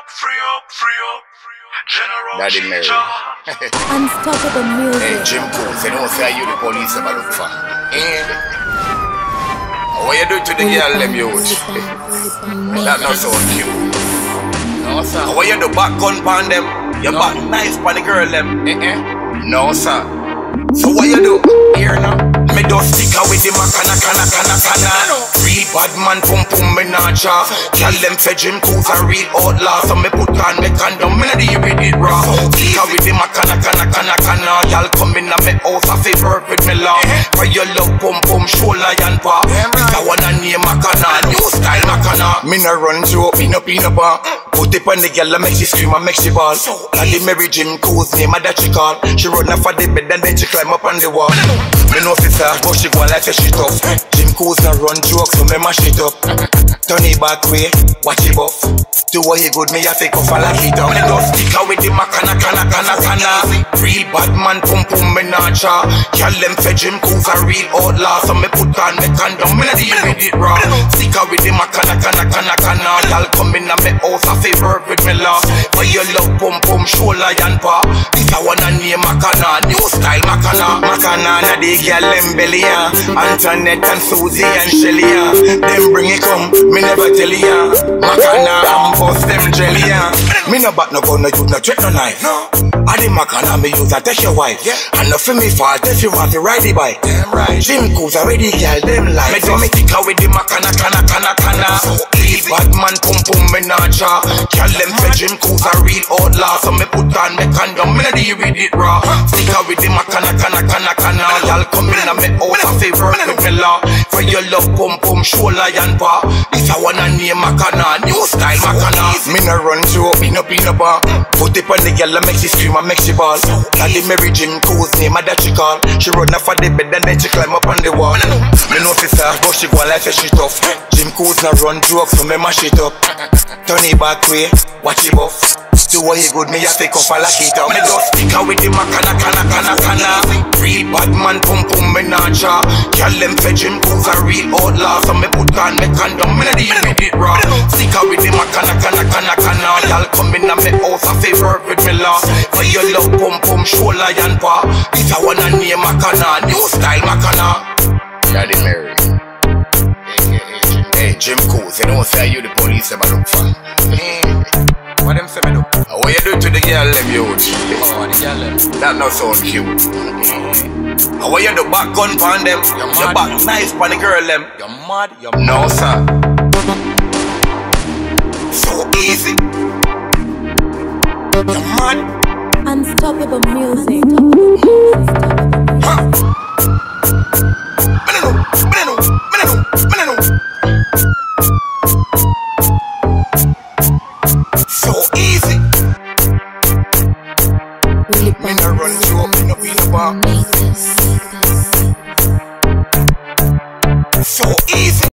Daddy Mary. Unstoppable music. Hey, Jim Coons, they don't say you the police ever look for. And what you do to the girl, them youth? That not so cute. No, sir. What you do back gun pan them? You back nice pan the girl, them? No, sir. So what you do? Here now. Me do sticker with the makana. Real bad man pum me nah cha. Tell them say Jim Coons a real outlaw. So me put on me condom, me nah deal with it raw. Sticker with the makana. Y'all come in a me house a fi work with me law. For your love pum shoulder and paw. This a one a name makana, new style makana. Me nah run through, me no bar. Put it on the girl and make she scream and make she ball. Daddy Mary Jim Coons name a that she call. She run off of the bed and then she climb up on the wall. Me know fi fast, but she go like say she tough. Jim Coons na run jokes, so me mash it up. Turn it back way, watch it buff. Do what you good, me a fake off a like it up. Me no sticker with the makana. Real bad man pum me nah cha. Tell them say Jim Coons a real outlaw. So me put on me condom, me nah deal with it raw. Sticker with the makana. Y'all come in a me house a fi work with me law. For your love pum shoulder and paw. This a one a name makana, new style makana. Makana na the girl them belly ya. Antoinette and Susie and Shelly ya. Them bring it come, me never tell ya. Makana and bust them jelly ya. Me no back no gun, no use no threat no knife. I the makana me use a take your wife. And no for me fault if you want to ride the bike. Damn right. Jim Coons already girl them like. Me do me sticker with the makana. Real bad man pum me nah cha. Tell them say Jim Coons a real outlaw. So me put on me condom, me nah deal with it raw. Sticker with the makana. Y'all come in and me house a fi work with me law. For your love pum shoulder and paw. This a one a name makana, new style makana. Me nah run through, me no bar. Put it on the girl and make she scream and make she ball. Daddy Mary Jim Coons name a that she call. She run off of the bed and then she climb up on the wall. Me know fi fast, but she go like say she tough. Jim Coons na run jokes, so me mash it up. Turn it back way, watch it buff. Do what you good, me a fake off a like it up. Me do sticker with the makana. Real bad man pum me nah cha. Tell them say Jim Coons a real outlaw. So me put on me condom, me nah deal with it raw. Sticker with the makana. Y'all come in and me house a fi work with me law. For your love pum shoulder and paw. This a one a name makana, new style makana. Daddy Mary. Hey, Jim Coons, they don't say you the police ever look for. What them say me do? What you do to the girl them youth? Oh, the girl them. That not sound cute. What you do back gun pan them? You back nice pan the girl them. You're mad, you're mad. No sir. So easy. You're mad. Unstoppable music. So easy. Willie Me no run through, me no bar.